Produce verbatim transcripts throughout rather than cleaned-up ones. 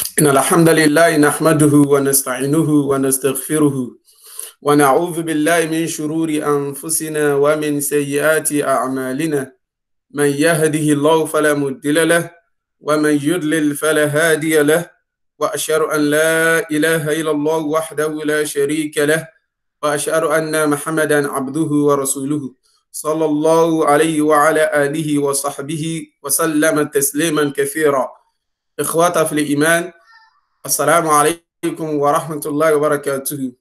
إن الحمد لله نحمده ونستعينه ونستغفره ونعوذ بالله من شرور أنفسنا ومن سيئات أعمالنا. من يهده الله فلا مضل له ومن يضلل فلا هادي له، وأشهد أن لا إله إلا الله وحده لا شريك له، وأشهد أن محمدا عبده ورسوله صلى الله عليه وعلى آله وصحبه وسلم تسليما كثيرا. إخوة في الإيمان، السلام عليكم ورحمة الله وبركاته.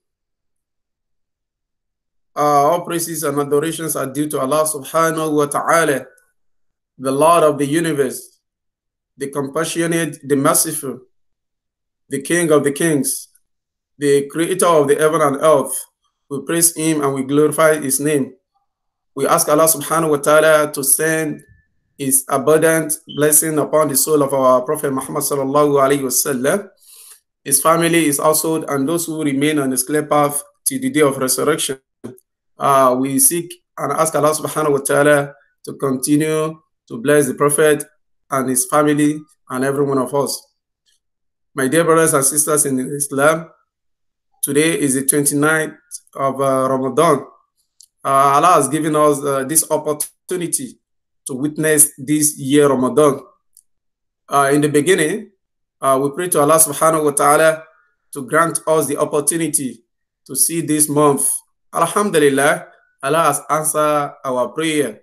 Uh, all praises and adorations are due to Allah subhanahu wa ta'ala, the Lord of the universe, the compassionate, the merciful, the King of the kings, the creator of the heaven and earth. We praise him and we glorify his name. We ask Allah subhanahu wa ta'ala to send his abundant blessing upon the soul of our Prophet Muhammad sallallahu alayhi wa sallam, his family, his household, and those who remain on his clear path till the day of resurrection. Uh, we seek and ask Allah subhanahu wa ta'ala to continue to bless the Prophet and his family and every one of us. My dear brothers and sisters in Islam, today is the twenty-ninth of uh, Ramadan. Uh, Allah has given us uh, this opportunity to witness this year Ramadan. Uh, in the beginning, uh, we pray to Allah subhanahu wa ta'ala to grant us the opportunity to see this month. Alhamdulillah, Allah has answered our prayer.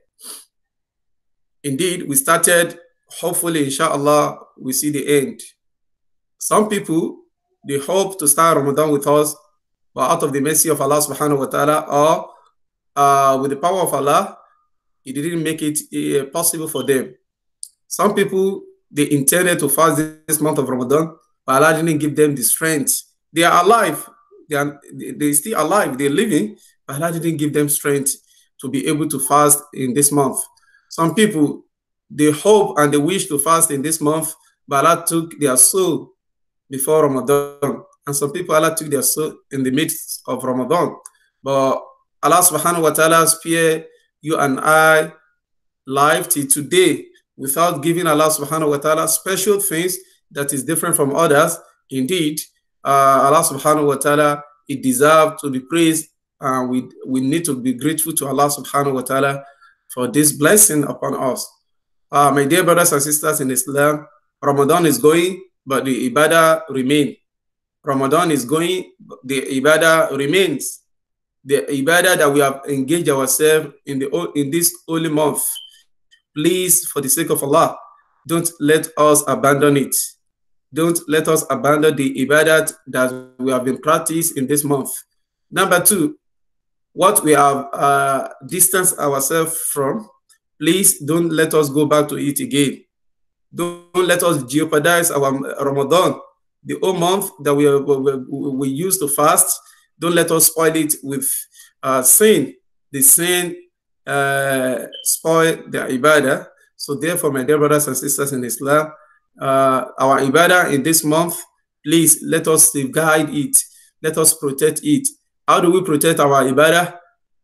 Indeed, we started, hopefully, inshallah, we see the end. Some people, they hope to start Ramadan with us, but out of the mercy of Allah subhanahu wa ta'ala, or uh, with the power of Allah, it didn't make it uh, possible for them. Some people, they intended to fast this month of Ramadan, but Allah didn't give them the strength. They are alive. They are they still alive, they're living, but Allah didn't give them strength to be able to fast in this month. Some people, they hope and they wish to fast in this month, but Allah took their soul before Ramadan. And some people, Allah took their soul in the midst of Ramadan. But Allah subhanahu wa ta'ala spare you and I life till today without giving Allah subhanahu wa ta'ala special things that is different from others. Indeed, Uh, Allah subhanahu wa ta'ala, it deserves to be praised, and uh, we, we need to be grateful to Allah subhanahu wa ta'ala for this blessing upon us. Uh, my dear brothers and sisters in Islam, Ramadan is going, but the ibadah remains. Ramadan is going, the ibadah remains. The ibadah that we have engaged ourselves in, the, in this holy month, please, for the sake of Allah, don't let us abandon it. Don't let us abandon the ibadat that we have been practiced in this month. Number two, what we have uh, distanced ourselves from, please don't let us go back to it again. Don't let us jeopardize our Ramadan, the whole month that we, we, we used to fast. Don't let us spoil it with uh, sin. The sin uh, spoil the ibadah. So therefore, my dear brothers and sisters in Islam, Uh, our ibadah in this month, please let us guide it. Let us protect it. How do we protect our ibadah?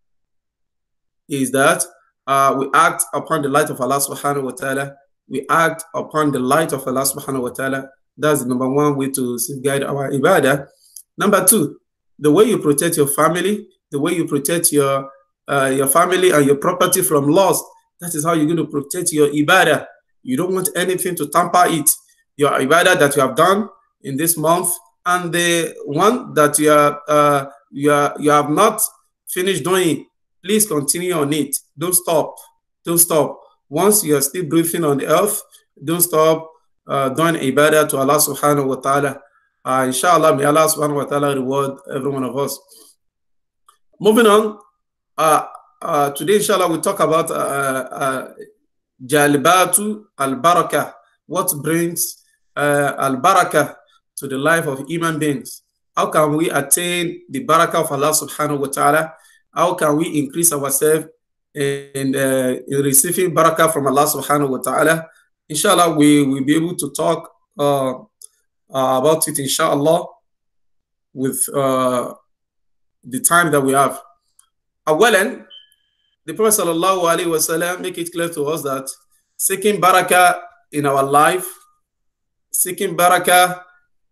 Is that uh, we act upon the light of Allah subhanahu wa ta'ala. We act upon the light of Allah subhanahu wa ta'ala. That's the number one way to guide our ibadah. Number two, the way you protect your family, the way you protect your, uh, your family and your property from loss, that is how you're going to protect your ibadah. You don't want anything to tamper it. Your ibadah that you have done in this month and the one that you are, uh, you are, you have not finished doing, please continue on it. Don't stop. Don't stop. Once you are still breathing on the earth, don't stop uh, doing ibadah to Allah subhanahu wa ta'ala. Uh, inshallah, may Allah subhanahu wa ta'ala reward every one of us. Moving on, uh, uh, today inshallah we talk about uh, uh, Jalibatu al-Barakah, what brings uh, al-Barakah to the life of human beings. How can we attain the Barakah of Allah subhanahu wa ta'ala? How can we increase ourselves in, uh, in receiving Barakah from Allah subhanahu wa ta'ala? Inshallah, we will be able to talk uh, uh, about it, inshallah, with uh, the time that we have. Uh, well, then, the Prophet sallallahu alaihi wasallam make it clear to us that seeking barakah in our life, seeking barakah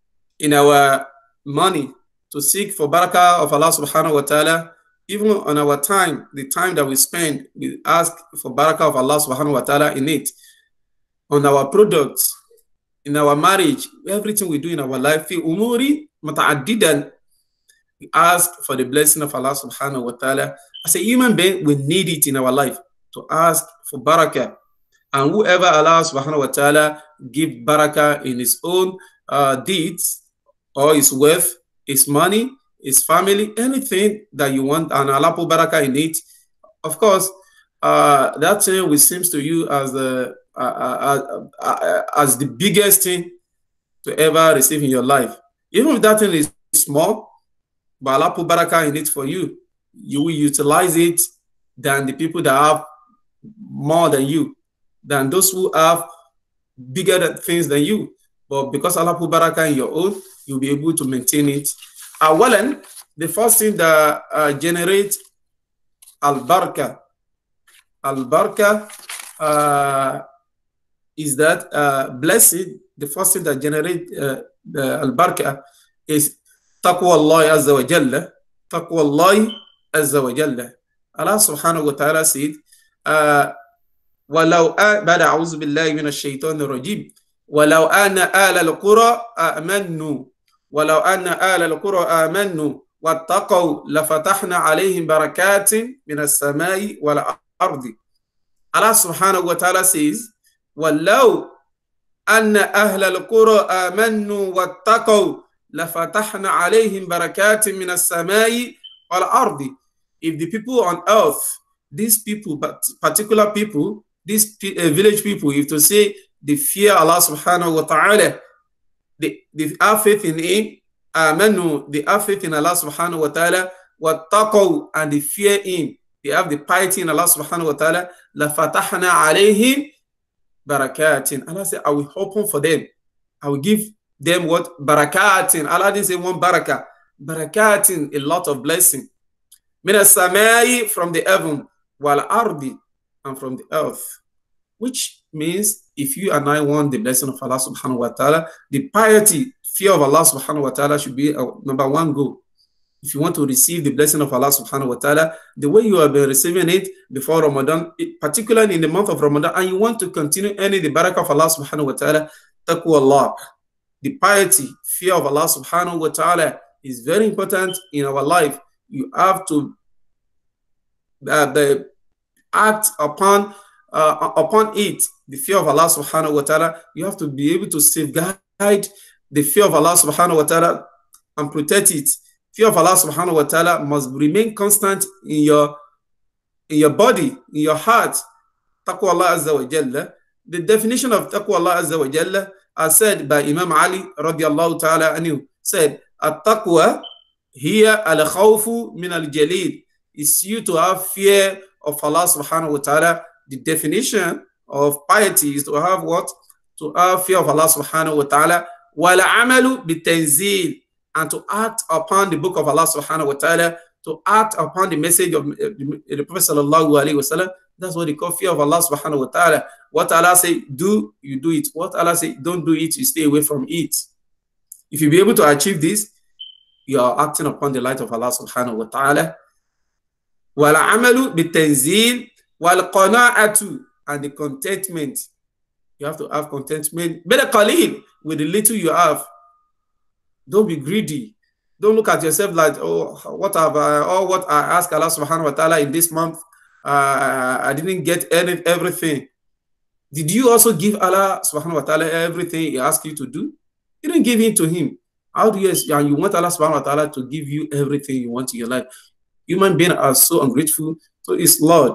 in our money, to seek for barakah of Allah subhanahu wa ta'ala. Even on our time, the time that we spend, we ask for barakah of Allah subhanahu wa ta'ala in it. On our products, in our marriage, everything we do in our life, fi umuri muta'addidan, we ask for the blessing of Allah subhanahu wa ta'ala. As a human being, we need it in our life to ask for barakah. And whoever Allah subhanahu wa ta'ala give barakah in his own uh, deeds, or his wealth, his money, his family, anything that you want, and Allah put barakah in it, of course, uh, that thing which seems to you as the uh, uh, uh, uh, as the biggest thing to ever receive in your life. Even if that thing is small, but Allah put barakah in it for you, you will utilize it than the people that have more than you, than those who have bigger things than you. But because Allah put barakah in your own, you'll be able to maintain it. Uh, well, then, the first thing that uh, generates al-barakah, al-barakah uh, is that uh, blessing. The first thing that generates uh, al-barakah is taqwa Allah azza wa jalla, taqwa Allah azza wa jalla. Allah subhanahu wa ta'ala said, uh, وَلَوْ بَعْدَ أَعُوذُ بِاللَّهِ مِنَ الشَّيْطَانِ الرَّجِيمِ وَلَوْ أَنَّ آلَ الْقُرَى آمَنُّوا وَلَوْ أَنَّ آلَ الْقُرَى آمَنُّوا وَاتَّقَوْا لَفَتَحْنَا عَلَيْهِمْ بَرَكَاتٍ مِنَ السَّمَاءِ وَالْأَرْضِ. Allah subhanahu wa ta'ala says, وَلَوْ أَنَّ أَهْلَ الْقُرَى آمَنُّوا وَاتَّقَوْا لَفَتَحْنَا عَلَيْهِمْ بَرَكَاتٍ مِنَ السَّمَاءِ وَالْأَرْضِ. If the people on earth, these people, but particular people, these uh, village people, if to say they fear Allah subhanahu wa ta'ala, they, they have faith in Him, amanu, they have faith in Allah subhanahu wa ta'ala, wattaqaw, and they fear Him, they have the piety in Allah subhanahu wa ta'ala, la fatahna alayhim barakatin. Allah said, I will open for them, I will give them what? Barakatin. Allah didn't say one barakah, barakatin, a lot of blessing. Min as-samai, from the heaven, wal ardi, and from the earth. Which means if you and I want the blessing of Allah subhanahu wa ta'ala, the piety, fear of Allah subhanahu wa ta'ala should be our number one goal. If you want to receive the blessing of Allah subhanahu wa ta'ala, the way you have been receiving it before Ramadan, particularly in the month of Ramadan, and you want to continue earning the barakah of Allah subhanahu wa ta'ala, taqwa Allah. The piety, fear of Allah subhanahu wa ta'ala is very important in our life. You have to uh, the, act upon uh, upon it, the fear of Allah subhanahu wa ta'ala. You have to be able to safeguard the fear of Allah subhanahu wa ta'ala and protect it. Fear of Allah subhanahu wa ta'ala must remain constant in your in your body, in your heart. Taqwa Allah azza wa jalla. The definition of taqwa Allah azza wa jalla, as said by Imam Ali radiallahu ta'ala anhu, said, at-taqwa hiya al-khawfu min al-jalil. It's you to have fear of Allah subhanahu wa ta'ala. The definition of piety is to have what? To have fear of Allah subhanahu wa ta'ala. Wal amalu bitanzil, and to act upon the book of Allah subhanahu wa ta'ala, to act upon the message of the Prophet sallallahu alaihi wasallam. That's what they call fear of Allah subhanahu wa ta'ala. What Allah say do, you do it. What Allah say don't do it, you stay away from it. If you be able to achieve this, you are acting upon the light of Allah subhanahu wa ta'ala. Wal amalu bitanzil wal qana'atu, and the contentment. You have to have contentment. Better qalil, with the little you have. Don't be greedy. Don't look at yourself like, oh, what have I, oh, what I asked Allah subhanahu wa ta'ala in this month, uh, I didn't get any, everything. Did you also give Allah subhanahu wa ta'ala everything He asked you to do? You didn't give it to Him. How do you, and you want Allah subhanahu wa ta'ala to give you everything you want in your life? Human beings are so ungrateful to His Lord.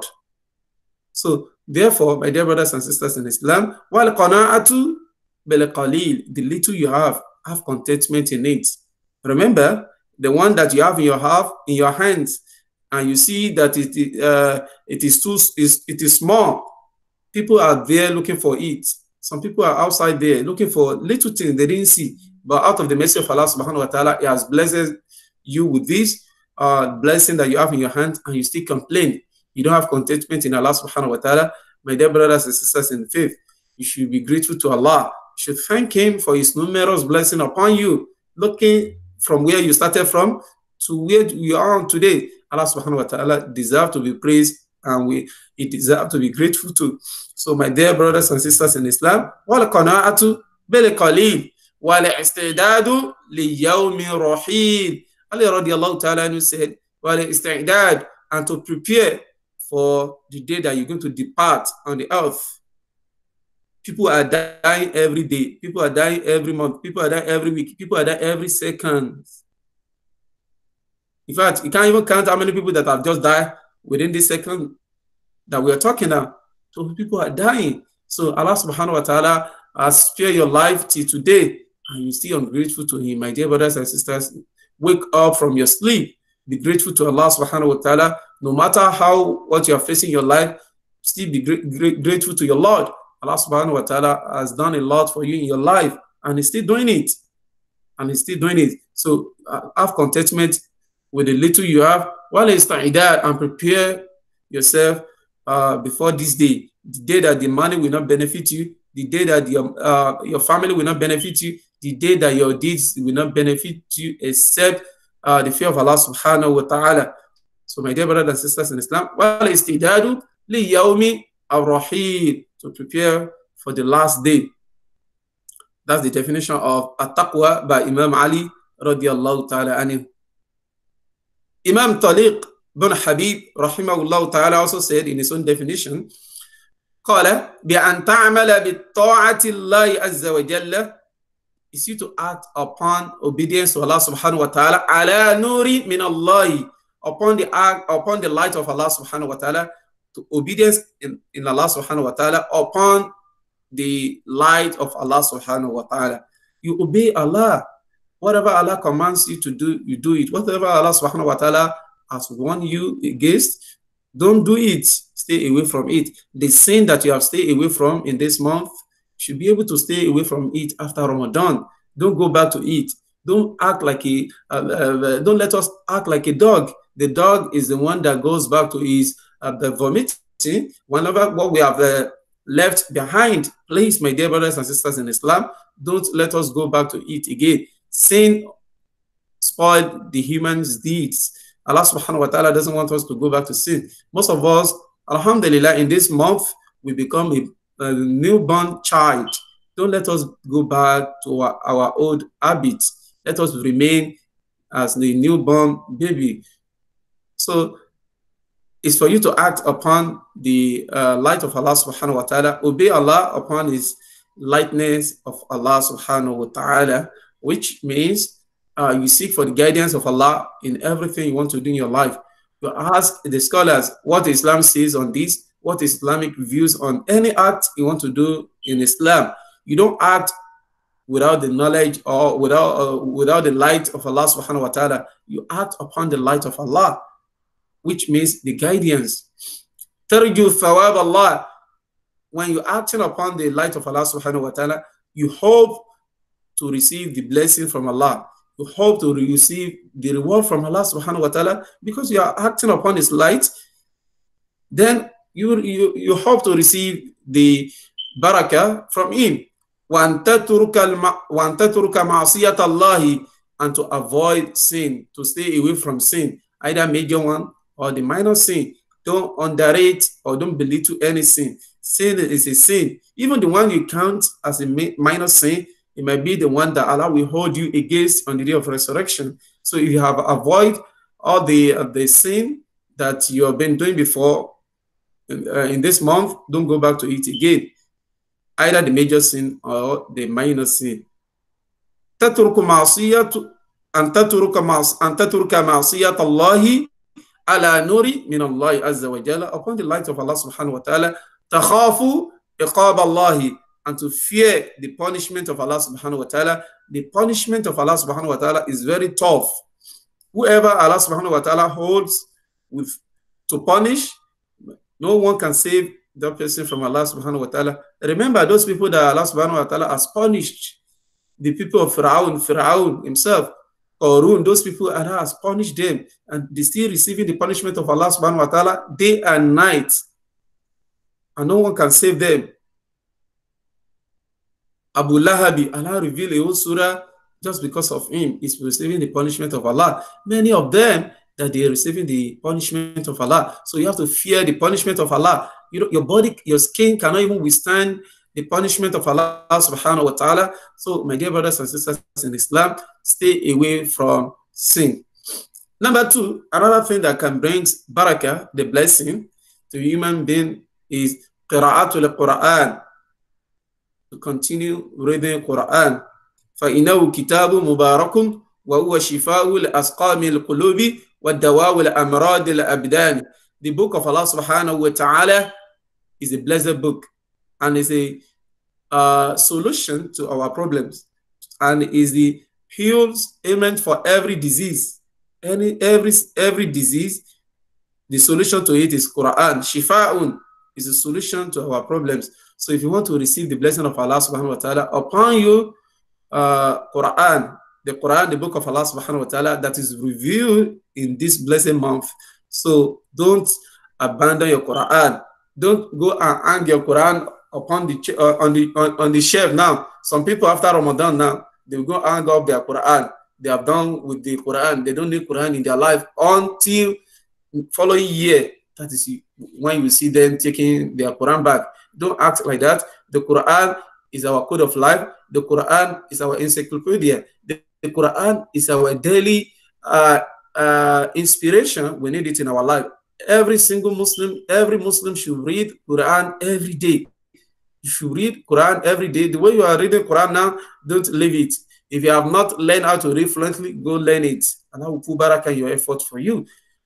So, therefore, my dear brothers and sisters in Islam, wal qana'atu bil qalil, the little you have, have contentment in it. Remember, the one that you have in your have in your hands, and you see that it uh, it is too is it is small. People are there looking for it. Some people are outside there looking for little things they didn't see. But out of the mercy of Allah subhanahu wa ta'ala, He has blessed you with this uh, blessing that you have in your hand, and you still complain. You don't have contentment in Allah subhanahu wa ta'ala. My dear brothers and sisters in faith, you should be grateful to Allah. You should thank Him for His numerous blessings upon you. looking from where you started from to where you are on today, Allah subhanahu wa ta'ala deserves to be praised, and we it deserves to be grateful to. So my dear brothers and sisters in Islam, wal qana'atu bil qalil wal istidadu li yawmi rahil. Ali radiallahu ta'ala anhu said, wal istidad, and to prepare for the day that you're going to depart on the earth. People are dying every day. People are dying every month. People are dying every week. People are dying every second. In fact, you can't even count how many people that have just died within this second that we are talking now. So people are dying. So Allah subhanahu wa ta'ala has spared your life till today, and you're still ungrateful to Him. My dear brothers and sisters, wake up from your sleep. Be grateful to Allah subhanahu wa ta'ala. No matter how what you are facing in your life, still be great, great, grateful to your Lord. Allah subhanahu wa ta'ala has done a lot for you in your life, and He's still doing it. And He's still doing it. So uh, have contentment with the little you have, while ista'idad, and prepare yourself uh, before this day, the day that the money will not benefit you, the day that your, uh, your family will not benefit you, the day that your deeds will not benefit you, except uh, the fear of Allah subhanahu wa ta'ala. So my dear brothers and sisters in Islam, while istidadu li yawmi ar-rahil, to prepare for the last day. That's the definition of at-taqwa by Imam Ali radiallahu ta'ala anhu. Imam Taliq bin Habib rahimahullah ta'ala also said in his own definition, قال بأن تعمل بالطاعة الله عز وجل, is you to act upon obedience to Allah subhanahu wa ta'ala, ala nuri min Allah, upon the act, upon the light of Allah subhanahu wa ta'ala, to obedience in, in Allah subhanahu wa ta'ala, upon the light of Allah subhanahu wa ta'ala. You obey Allah. Whatever Allah commands you to do, you do it. Whatever Allah subhanahu wa ta'ala has warned you against, don't do it. Stay away from it. The sin that you have stayed away from in this month, you should be able to stay away from it after Ramadan. Don't go back to it. Don't act like a, uh, uh, don't let us act like a dog. The dog is the one that goes back to his uh, the vomiting whenever what we have uh, left behind. Please, my dear brothers and sisters in Islam, don't let us go back to it again. Sin spoiled the human's deeds. Allah subhanahu wa ta'ala doesn't want us to go back to sin. Most of us, alhamdulillah, in this month, we become a, a newborn child. Don't let us go back to our, our old habits. Let us remain as the newborn baby. So it's for you to act upon the uh, light of Allah subhanahu wa ta'ala. Obey Allah upon His lightness of Allah subhanahu wa ta'ala, which means uh, you seek for the guidance of Allah in everything you want to do in your life. You ask the scholars what Islam says on this, what Islamic views on any act you want to do in Islam. You don't act without the knowledge or without uh, without the light of Allah subhanahu wa ta'ala. You act upon the light of Allah, which means the guidance. Tarju thawab Allah. When you're acting upon the light of Allah subhanahu wa ta'ala, you hope to receive the blessing from Allah. You hope to receive the reward from Allah subhanahu wa ta'ala because you are acting upon His light. Then you, you, you hope to receive the barakah from Him. وَأَن تَتْرُكَ مَعْصِيَةَ اللَّهِ, and to avoid sin, to stay away from sin, either major one or the minor sin. Don't underrate or don't belittle any sin. Sin is a sin. Even the one you count as a minor sin, it might be the one that Allah will hold you against on the day of resurrection. So if you have avoided all the, uh, the sin that you have been doing before uh, in this month, don't go back to it again. Either the major sin or the minor sin. تترك معصية أن تترك أن تترك معصية الله على نور من الله عز وجل, upon the light of Allah subhanahu wa ta'ala. تخاف عقاب الله, and to fear the punishment of Allah subhanahu wa ta'ala. The punishment of Allah subhanahu wa ta'ala is very tough. Whoever Allah subhanahu wa ta'ala holds with to punish, no one can save that person from Allah subhanahu wa ta'ala. Remember those people that Allah subhanahu wa ta'ala has punished, the people of Fir'aun, Fir'aun himself, Qarun, those people Allah has punished them, and they still receiving the punishment of Allah subhanahu wa ta'ala day and night, and no one can save them. Abu Lahabi, Allah revealed a whole surah just because of him is receiving the punishment of Allah. Many of them that they are receiving the punishment of Allah. So you have to fear the punishment of Allah. You know, your body, your skin cannot even withstand the punishment of Allah subhanahu wa ta'ala. So my dear brothers and sisters in Islam, stay away from sin. Number two, another thing that can bring barakah, the blessing, to human being is qira'atul Quran. To continue reading Quran. فَإِنَّهُ كِتَابٌ مُبَارَكٌ وَهُوَ شِفَاءُ الْأَسْقَامِ الْقُلُوبِ وَالدَّوَاءُ الْأَمْرَادِ الْأَبْدَانِ. The book of Allah subhanahu wa ta'ala is a blessed book and is a uh, solution to our problems, and is the heals ailment for every disease. Any every every disease, the solution to it is Quran. Shifa'un is a solution to our problems. So if you want to receive the blessing of Allah subhanahu wa ta'ala upon you, uh, Quran, the Quran, the book of Allah subhanahu wa ta'ala that is revealed in this blessed month. So don't abandon your Quran. Don't go and hang your Quran upon the uh, on the on, on the shelf now. Some people after Ramadan now, they will go hang up their Quran. They have done with the Quran. They don't need Quran in their life until following year. That is when you see them taking their Quran back. Don't act like that. The Quran is our code of life. The Quran is our encyclopedia. The, the Quran is our daily uh, uh, inspiration. We need it in our life. Every single Muslim, every Muslim should read Quran every day. You should read Quran every day. The way you are reading Quran now, don't leave it. If you have not learned how to read fluently, go learn it. Allah will put barakah in your effort for you.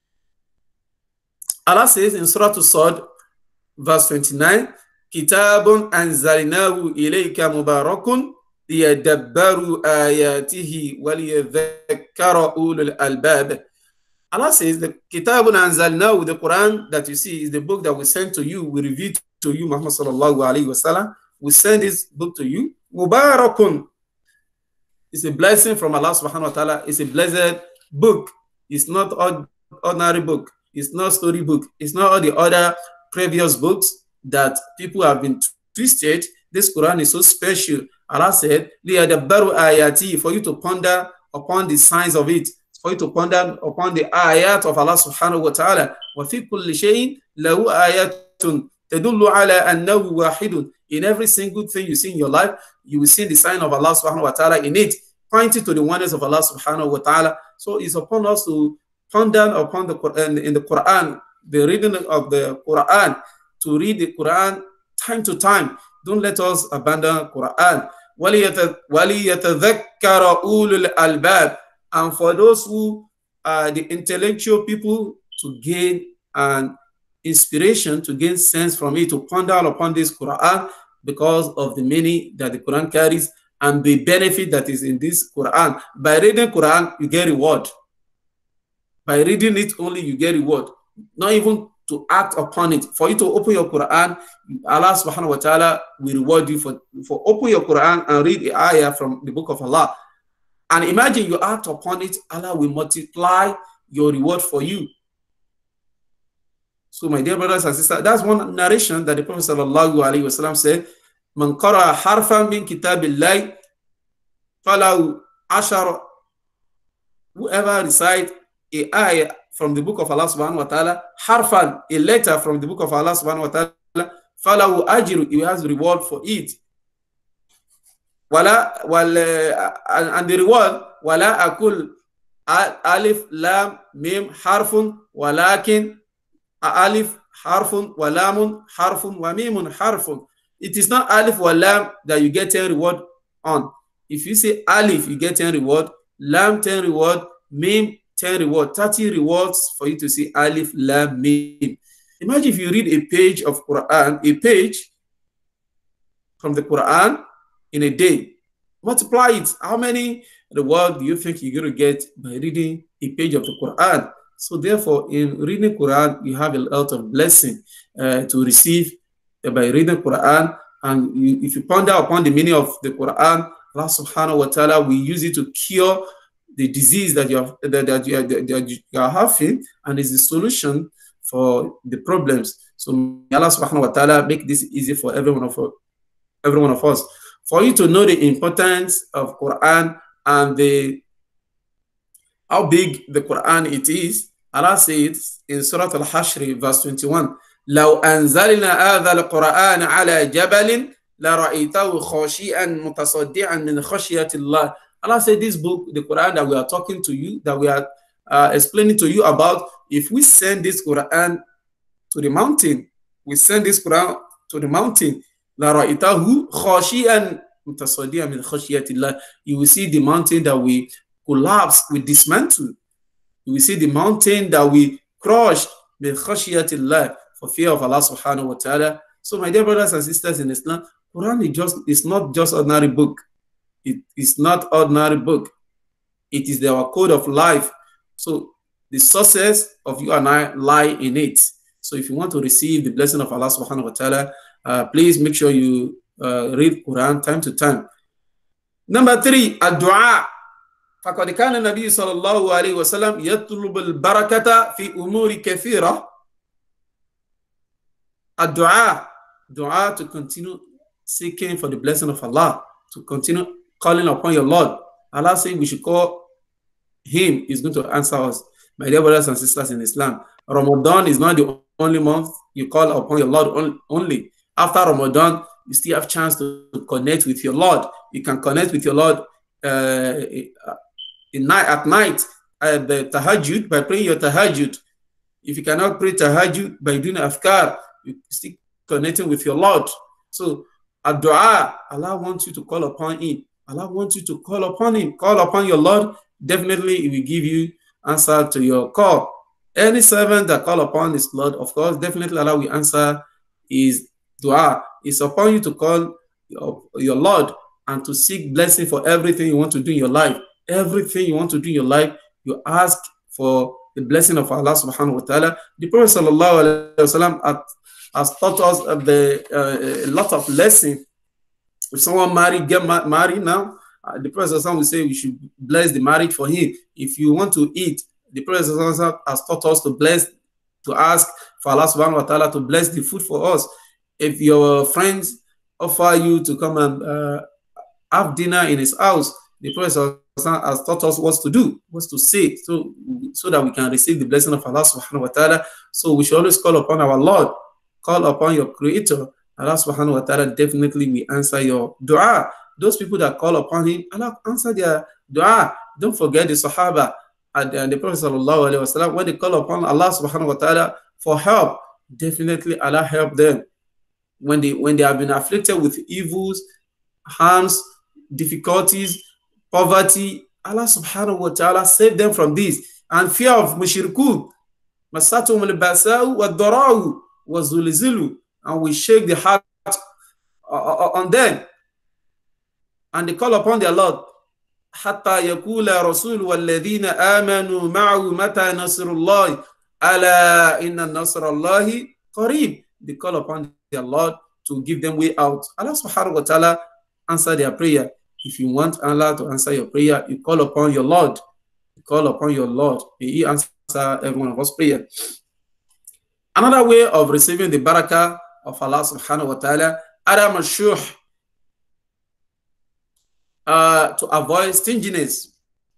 Allah says in Surah As-Sad, verse twenty-nine, Kitabun anzalnahu ilayka mubarakun liyadabbaru ayatihi wa liyadhakkara ulul albab. Allah says the Kitabun anzalnahu, the Quran that you see is the book that we sent to you, we revealed to you, Muhammad sallallahu alayhi wa sallam. We send this book to you. Mubarakun. It's a blessing from Allah subhanahu wa ta'ala. It's a blessed book. It's not an ordinary book. It's not story book. It's not all the other previous books that people have been twisted. This Quran is so special. Allah said, liyadabbaru ayati, for you to ponder upon the signs of it, for you to ponder upon the ayat of Allah subhanahu wa ta'ala. Wa fi kulli shay'in lahu ayatun tadullu ala annahu wahidun. In every single thing you see in your life, you will see the sign of Allah subhanahu wa ta'ala in it, pointing to the oneness of Allah subhanahu wa ta'ala. So it's upon us to ponder upon the Quran, in the Quran, the reading of the Quran, to read the Quran time to time. Don't let us abandon Quran. وَلِيَتَذَكَّرَ أُولُو الْأَلْبَابِ. And for those who are the intellectual people, to gain an inspiration, to gain sense from it, to ponder upon this Quran because of the meaning that the Quran carries and the benefit that is in this Quran. By reading Quran, you get reward. By reading it only, you get reward. Not even to act upon it. For you to open your Quran, Allah subhanahu wa ta'ala will reward you for, for open your Quran and read the ayah from the book of Allah. And imagine you act upon it, Allah will multiply your reward for you. So my dear brothers and sisters, that's one narration that the Prophet sallallahu alaihi wasallam said, Man qara harfan min kitabillahi falahu ashar. Whoever recite a ayah from the book of Allah subhanahu wa ta'ala, harfan, a letter from the book of Allah subhanahu wa ta'ala, falahu ajru, he has reward for it. Wala, wala, and the reward, wala akul alif lam mim harfun walakin alif harfun wa lamun harfun wa mimun harfun. It is not alif wa lam that you get ten reward on. If you say alif, you get ten reward, lam ten reward, mim ten reward, thirty rewards for you to say alif lam mim. Imagine if you read a page of Quran, a page from the Quran in a day. Multiply it. How many reward do you think you're going to get by reading a page of the Quran? So therefore, in reading Quran, you have a lot of blessing uh, to receive uh, by reading Quran. And you, if you ponder upon the meaning of the Quran, Allah subhanahu wa ta'ala will use it to cure the disease that you are, that, that you are, that you are having, and is the solution for the problems. So may Allah subhanahu wa ta'ala make this easy for every one of us. Every one of us. For you to know the importance of Quran and the how big the Quran it is, Allah says in Surah Al-Hashr, verse twenty-one, لو أنزلنا هذا القرآن على جبل لرأيته خاشعا متصدعا من خشية الله. Allah said this book, the Quran that we are talking to you, that we are uh, explaining to you about, if we send this Quran to the mountain, we send this Quran to the mountain, لرأيته خاشعا متصدعا من خشية الله. You will see the mountain that we collapse, we dismantle. You will see the mountain that we crushed min khashiyatillah, for fear of Allah subhanahu wa ta'ala. So my dear brothers and sisters in Islam, Quran is just it's not just ordinary book. It is not ordinary book. It is our code of life. So the success of you and I lie in it. So if you want to receive the blessing of Allah subhanahu wa ta'ala, uh, please make sure you uh, read Quran time to time. Number three, ad-du'a. فقد كان النبي صلى الله عليه وسلم يطلب البركة في أمور كثيرة. الدعاء, dua, to continue seeking for the blessing of Allah, to continue calling upon your Lord. Allah said we should call Him, He's going to answer us. My dear brothers and sisters in Islam, Ramadan is not the only month you call upon your Lord only. After Ramadan, you still have chance to connect with your Lord. You can connect with your Lord uh, in night, at night, at the tahajjud, by praying your tahajjud. If you cannot pray tahajjud by doing afkar, you still connecting with your Lord. So, ad-du'a, Allah wants you to call upon Him. Allah wants you to call upon Him. Call upon your Lord. Definitely, He will give you answer to your call. Any servant that call upon His Lord, of course, definitely Allah will answer His dua. It's upon you to call your, your Lord and to seek blessing for everything you want to do in your life. Everything you want to do in your life, you ask for the blessing of Allah subhanahu wa ta'ala. The Prophet sallallahu alayhi wa sallam has taught us the, uh, a lot of lessons. If someone married, get ma married now, uh, the Prophet sallallahu will say we should bless the marriage for him. If you want to eat, the Prophet sallallahu has taught us to bless, to ask for Allah subhanahu wa ta'ala to bless the food for us. If your friends offer you to come and uh, have dinner in his house, the Prophet has taught us what to do, what to say, so, so that we can receive the blessing of Allah subhanahu wa ta'ala. So we should always call upon our Lord, call upon your Creator. Allah subhanahu wa ta'ala definitely will answer your dua. Those people that call upon Him, Allah answer their dua. Don't forget the Sahaba and, and the Prophet sallallahu alaihi wasallam, when they call upon Allah subhanahu wa ta'ala for help, definitely Allah help them. When they, when they have been afflicted with evils, harms, difficulties, poverty, Allah subhanahu wa ta'ala saved them from this. And fear of mushrikun, masatum al-basa'u wa-dhara'u wa-zulzilu, and we shake the heart on them. And they call upon their Lord. Hatta yakula rasul walladhina amanu ma'ahu mata nasrullahi ala inna nasrallahi qareeb. They call upon their Lord to give them way out. Allah subhanahu wa ta'ala answer their prayer. If you want Allah to answer your prayer, you call upon your Lord. You call upon your Lord. He answers every one of us prayer. Another way of receiving the barakah of Allah subhanahu wa ta'ala, Adam al-Shuh, uh, to avoid stinginess.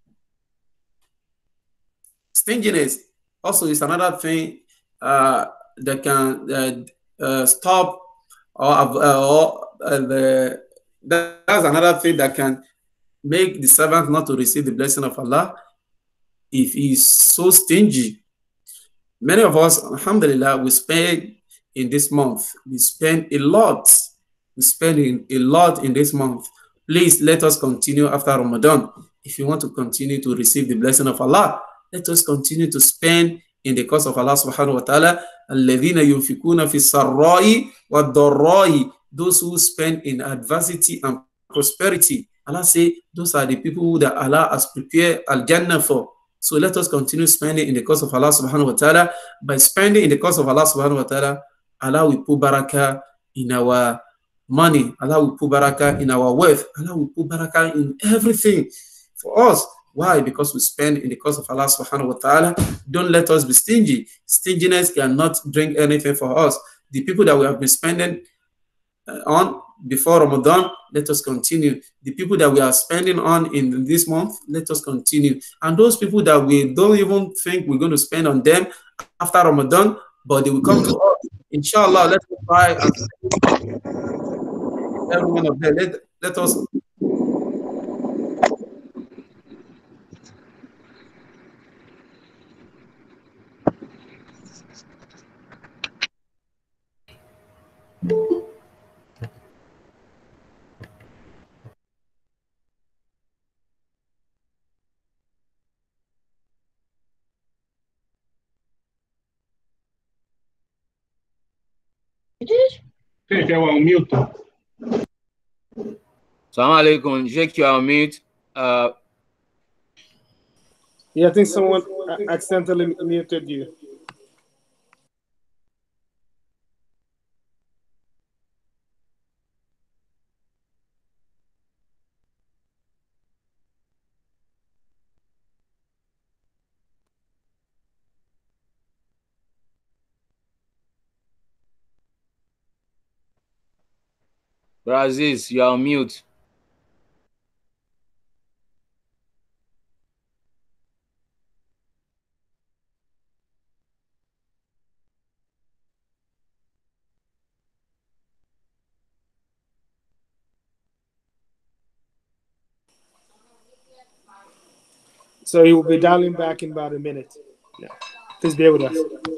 Stinginess also is another thing uh, that can uh, uh, stop or, uh, or uh, the That's another thing that can make the servant not to receive the blessing of Allah if he is so stingy. Many of us, alhamdulillah, we spend in this month. We spend a lot. We spend in, a lot in this month. Please let us continue after Ramadan. If you want to continue to receive the blessing of Allah, let us continue to spend in the cause of Allah subhanahu wa ta'ala. الَّذِينَ يُنْفِقُونَ فِي السَّرَّاءِ وَالضَّرَّاءِ, those who spend in adversity and prosperity. Allah say those are the people that Allah has prepared Al-Jannah for. So let us continue spending in the cause of Allah subhanahu wa ta'ala. By spending in the cause of Allah subhanahu wa ta'ala, Allah will put barakah in our money. Allah will put barakah in our wealth. Allah will put barakah in everything for us. Why? Because we spend in the cause of Allah subhanahu wa ta'ala. Don't let us be stingy. Stinginess cannot bring anything for us. The people that we have been spending on before Ramadan, let us continue. The people that we are spending on in this month, let us continue. And those people that we don't even think we're going to spend on them after Ramadan, but they will come to us. Inshallah, let us try every one of them. Let, let us. Sheikh, you are on mute. Assalamu alaikum. Sheikh, you are on mute. Uh, yeah, I think someone accidentally muted you. Brazil, you are on mute. So he will be dialing back in about a minute. Yeah. Please bear with us.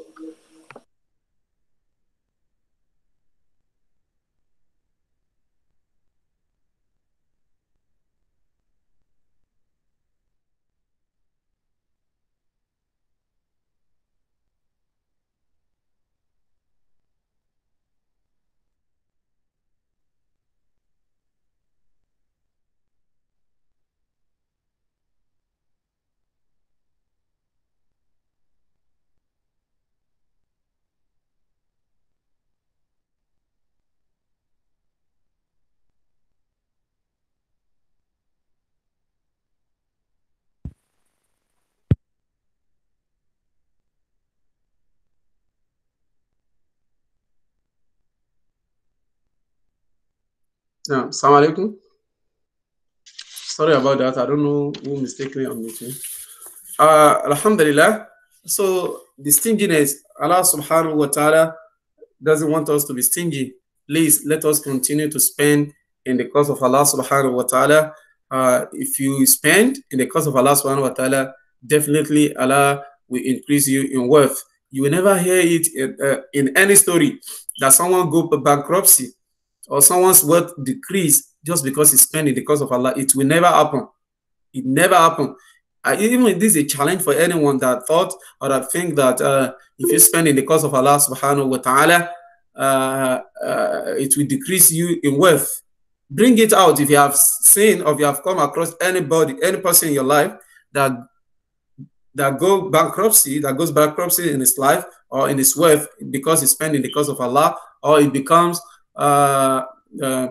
Yeah, Assalamu alaikum. Sorry about that. I don't know who mistakenly unmuted me. Uh, Alhamdulillah. So the stinginess, Allah subhanahu wa ta'ala doesn't want us to be stingy. Please let us continue to spend in the cause of Allah subhanahu wa ta'ala. Uh, if you spend in the cause of Allah subhanahu wa ta'ala, definitely Allah will increase you in worth. You will never hear it in, uh, in any story that someone go bankruptcy or someone's wealth decrease just because he's spending the cause of Allah. It will never happen. It never happen. Uh, even this is a challenge for anyone that thought or that think that uh, if you spend in the cause of Allah subhanahu wa ta'ala, uh, uh, it will decrease you in wealth. Bring it out if you have seen or if you have come across anybody, any person in your life that that go bankruptcy, that goes bankruptcy in his life or in his wealth because he's spending the cause of Allah, or it becomes uh, uh,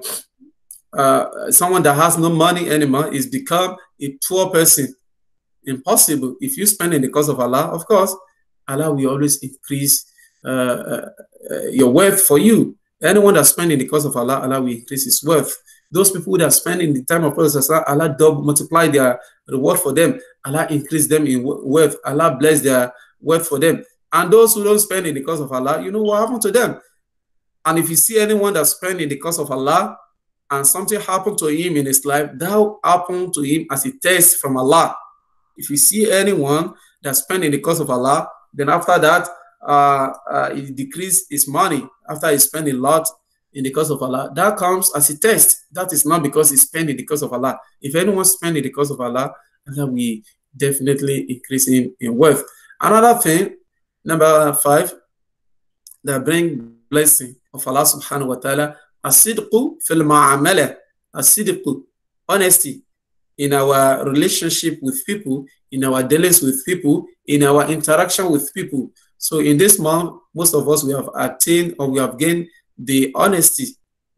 uh, someone that has no money anymore, is become a poor person. Impossible. If you spend in the cause of Allah, of course, Allah will always increase uh, uh, uh, your wealth for you. Anyone that spends in the cause of Allah, Allah will increase his wealth. Those people that spend in the time of Prophet, Allah double multiply their reward for them. Allah increase them in wealth. Allah bless their wealth for them. And those who don't spend in the cause of Allah, you know what happened to them. And if you see anyone that spend in the cause of Allah and something happened to him in his life, that will happen to him as a test from Allah. If you see anyone that spend in the cause of Allah, then after that, uh, uh, he decrease his money after he spend a lot in the cause of Allah. That comes as a test. That is not because he spend in the cause of Allah. If anyone spend in the cause of Allah, Allah will definitely increase him in wealth. Another thing, number five, that bring blessing of Allah subhanahu wa ta'ala, as-sidqu fil ma'amala, as-sidqu, honesty in our relationship with people, in our dealings with people, in our interaction with people. So in this month, most of us, we have attained or we have gained the honesty.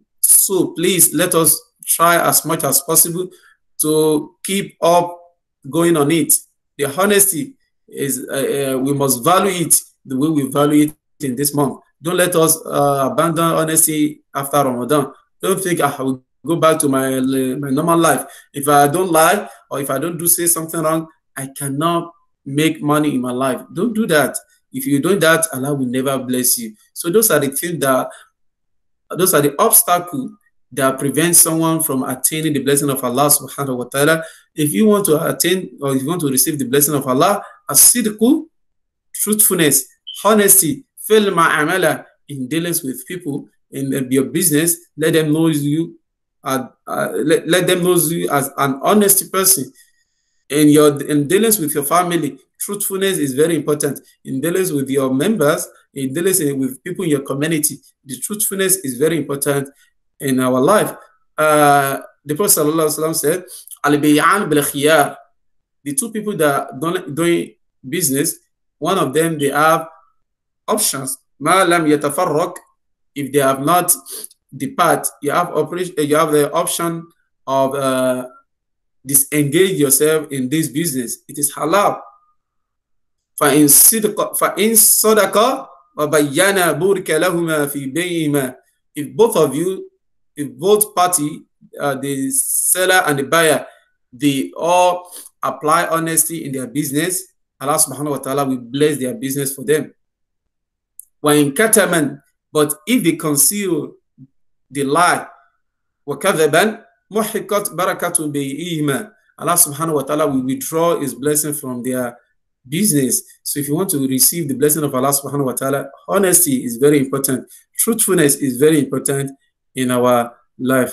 So please let us try as much as possible to keep up going on it. The honesty is, uh, uh, we must value it the way we value it in this month. Don't let us uh, abandon honesty after Ramadan. Don't think I will go back to my, my normal life. If I don't lie or if I don't do say something wrong, I cannot make money in my life. Don't do that. If you do that, Allah will never bless you. So those are the things that, those are the obstacles that prevent someone from attaining the blessing of Allah subhanahu wa ta'ala. If you want to attain or if you want to receive the blessing of Allah, as-sidqu, truthfulness, honesty, fil ma'amala, in dealings with people in your business, let them know you uh, uh, let, let them know you as an honest person. In your in dealings with your family, truthfulness is very important. In dealings with your members, in dealings with people in your community, the truthfulness is very important in our life. Uh, the Prophet ﷺ said, Al-Bay'an bil-Khiyar. The two people that are doing business, one of them, they have options. Ma lam yatafarraq. If they have not depart, you have operation. You have the option of uh, disengage yourself in this business. It is halal. فَإِن صَدَقَ فَإِن صَدَقَ وَبَيَّنَ بُورِكَ لَهُمَا فِي بَيْعِهِمَا. If both of you, if both party, uh, the seller and the buyer, they all apply honesty in their business, Allah subhanahu wa ta'ala will bless their business for them. وَإِن كَتَمًا. But if they conceal the lie, وَكَذَبًا مُحِقَتْ بَرَكَةٌ بَيْعِهِمَا. Allah subhanahu wa ta'ala will withdraw his blessing from their business. So if you want to receive the blessing of Allah subhanahu wa ta'ala, honesty is very important. Truthfulness is very important in our life.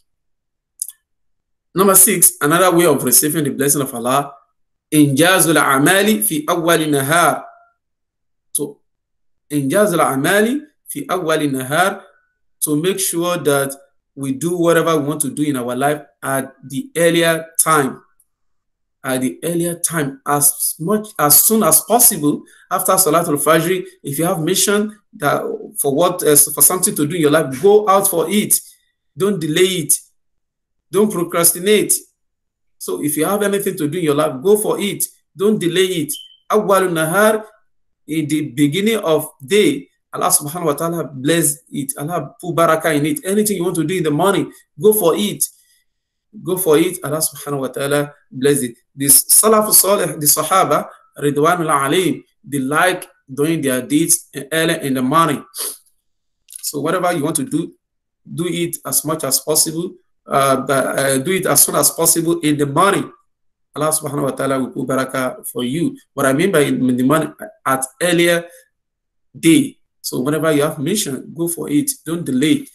Number six, another way of receiving the blessing of Allah, injazul amali fi awwal nahar. So injazul amali fi awwal nahar, to make sure that we do whatever we want to do in our life at the earlier time. At the earlier time, as much as soon as possible after Salatul Fajr. If you have mission that for what uh, for something to do in your life, go out for it. Don't delay it. Don't procrastinate. So if you have anything to do in your life, go for it. Don't delay it. Awwalun nahar, in the beginning of day, Allah subhanahu wa ta'ala bless it. Allah put barakah in it. Anything you want to do in the morning, go for it. Go for it. Allah subhanahu wa ta'ala bless it. This Salaf Salih, the Sahaba, Ridwanullah alayhim, they like doing their deeds early in the morning. So whatever you want to do, do it as much as possible. Uh, but, uh, do it as soon as possible in the morning. Allah subhanahu wa ta'ala will put barakah for you. What I mean by in the morning, at earlier day. So whenever you have mission, go for it. Don't delay.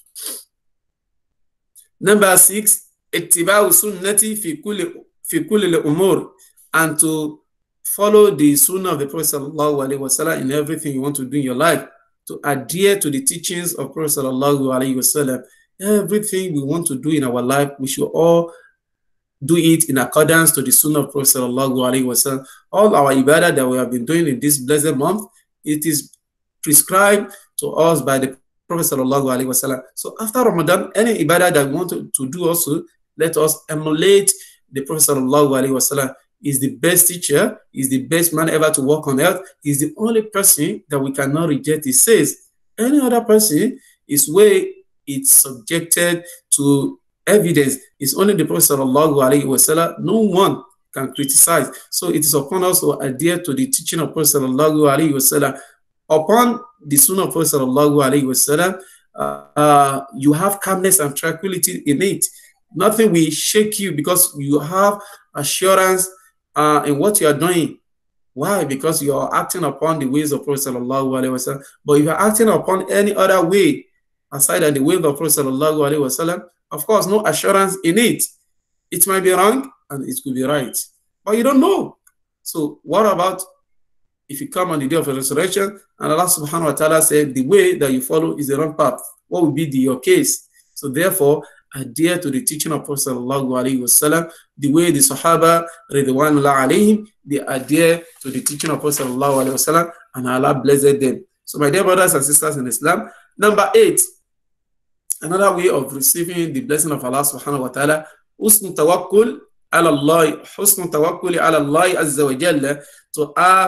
Number six, ittiba'u sunnati fi kulli fi kulli al-umur, and to follow the sunnah of the Prophet sallallahu alaihi wasallam in everything you want to do in your life. To adhere to the teachings of Prophet sallallahu alaihi wasallam. Everything we want to do in our life, we should all do it in accordance to the sunnah of Prophet sallallahu alaihi wasallam. All our ibadah that we have been doing in this blessed month, it is prescribed to us by the Prophet sallallahu alaihi wasallam. So after Ramadan, any ibadah that we want to, to do also, let us emulate the Prophet sallallahu alaihi wasallam. Is the best teacher, is the best man ever to walk on earth, is the only person that we cannot reject. He says any other person is where it's subjected to evidence. It's only the Prophet sallallahu alaihi wasallam. No one can criticize. So it is upon us to adhere to the teaching of Prophet sallallahu alaihi wasallam. Upon the sunnah of Prophet sallallahu alaihi wasallam, uh, uh, you have calmness and tranquility in it. Nothing will shake you because you have assurance uh, in what you are doing. Why? Because you are acting upon the ways of Prophet sallallahu alaihi wasallam. But if you are acting upon any other way aside than the way of Prophet sallallahu alaihi wasallam, of course, no assurance in it. It might be wrong and it could be right, but you don't know. So what about if you come on the day of resurrection and Allah subhanahu wa ta'ala said the way that you follow is the wrong path? What would be the, your case? So therefore, adhere to the teaching of Prophet sallallahu alaihi wasallam, the way the Sahaba ridwanullah alayhim, they adhere to the teaching of Prophet sallallahu alaihi wasallam, and Allah blessed them. So my dear brothers and sisters in Islam, number eight, another way of receiving the blessing of Allah subhanahu wa ta'ala, husn tawakkul ala Allah, husn tawakkul ala Allah azza wa jalla, to have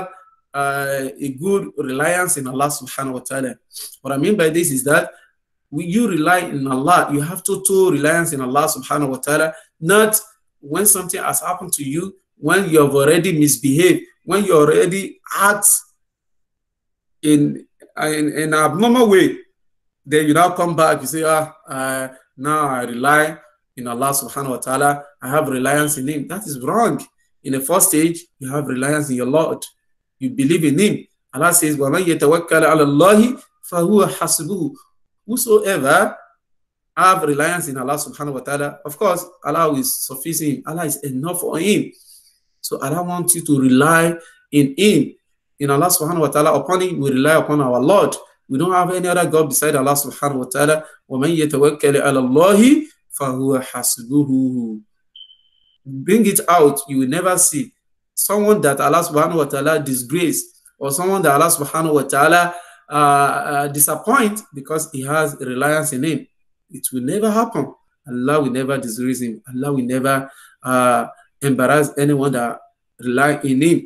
uh, a good reliance in Allah subhanahu wa ta'ala. What I mean by this is that when you rely in Allah, you have total reliance in Allah subhanahu wa ta'ala, not when something has happened to you, when you have already misbehaved, when you already act in, in, in an abnormal way, then you now come back, you say, ah, uh, now I rely in Allah subhanahu wa ta'ala, I have reliance in Him. That is wrong. In the first stage, you have reliance in your Lord. You believe in Him. Allah says, وَمَنْ يَتَوَكَّلَ عَلَى اللَّهِ فَهُوَ حَسْبُهُ. Whosoever have reliance in Allah subhanahu wa ta'ala, of course, Allah is sufficient. Allah is enough for him. So Allah wants you to rely in Him. In Allah subhanahu wa ta'ala, upon Him, we rely upon our Lord. We don't have any other God beside Allah subhanahu wa ta'ala. وَمَنْ يَتَوَكَّلِ عَلَى اللَّهِ فَهُوَ حَسْبُهُ. Bring it out, you will never see someone that Allah subhanahu wa ta'ala disgrace, or someone that Allah subhanahu wa ta'ala uh, uh, disappoint because he has reliance in Him. It will never happen. Allah will never disgrace him. Allah will never uh, embarrass anyone that rely in Him.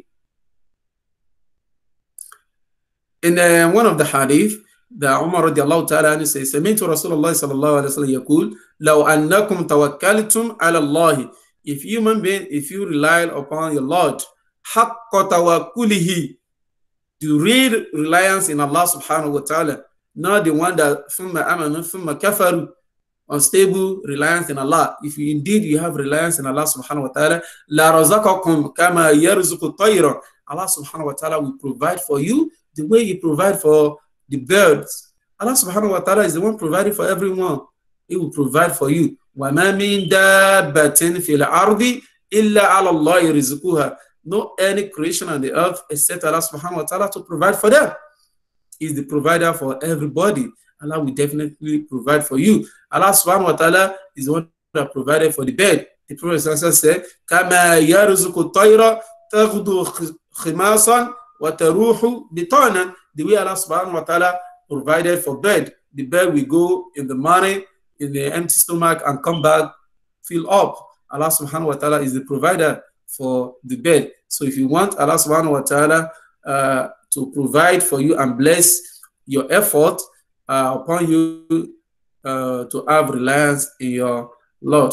In uh, one of the hadith, the Umar radiallahu ta'ala anhu says, سمعت رسول الله صلى الله عليه وسلم يقول لو أنكم توكلتم على الله. If human being, if you rely upon your Lord, حق توكله, the real reliance in Allah subhanahu wa ta'ala, not the one that ثم آمنوا ثم كفروا, unstable reliance in Allah. If you indeed you have reliance in Allah subhanahu wa ta'ala, la razaqakum kama yarzuqu at-tayra. Allah subhanahu wa ta'ala will provide for you the way He provide for the birds. Allah subhanahu wa ta'ala is the one providing for everyone. He will provide for you. وَمَا مِن دَابَّةٍ فِي الْأَرْضِ إِلَّا عَلَى اللَّهِ رِزْقُهَا. No any creation on the earth except Allah subhanahu wa ta'ala to provide for them. He is the provider for everybody. Allah will definitely provide for you. Allah subhanahu wa ta'ala is the one that provided for the bed. The Prophet said, كَمَا يَرْزُقُ الطَّيْرَ تَغْدُو خِمَاسًا وَتَرُوحُ بِطَانًا. The way Allah subhanahu wa ta'ala provided for bed. The bed will go in the morning in the empty stomach and come back fill up. Allah subhanahu wa ta'ala is the provider for the bed. So if you want Allah subhanahu wa ta'ala uh, to provide for you and bless your effort uh, upon you uh, to have reliance in your Lord.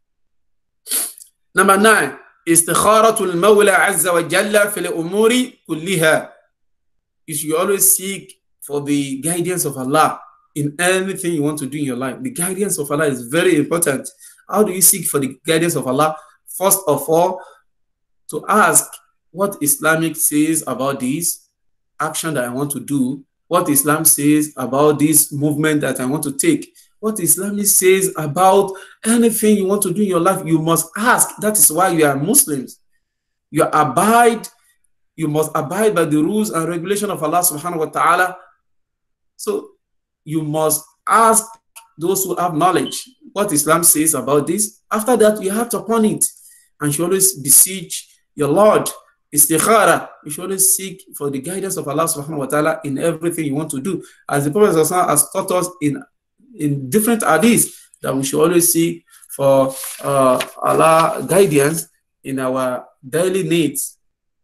Number nine, istikharatul mawla azza wa jalla fil umuri kulliha. You should always seek for the guidance of Allah in anything you want to do in your life. The guidance of Allah is very important. How do you seek for the guidance of Allah? First of all, to ask what Islamic says about this action that I want to do, what Islam says about this movement that I want to take, what Islam says about anything you want to do in your life. You must ask. That is why you are Muslims. You abide, you must abide by the rules and regulation of Allah subhanahu wa ta'ala. So you must ask those who have knowledge what Islam says about this. After that, you have to upon it, and you always beseech your Lord. Istikhara, you should always seek for the guidance of Allah subhanahu wa ta'ala in everything you want to do. As the Prophet has taught us in, in different hadiths, that we should always seek for uh, Allah guidance in our daily needs.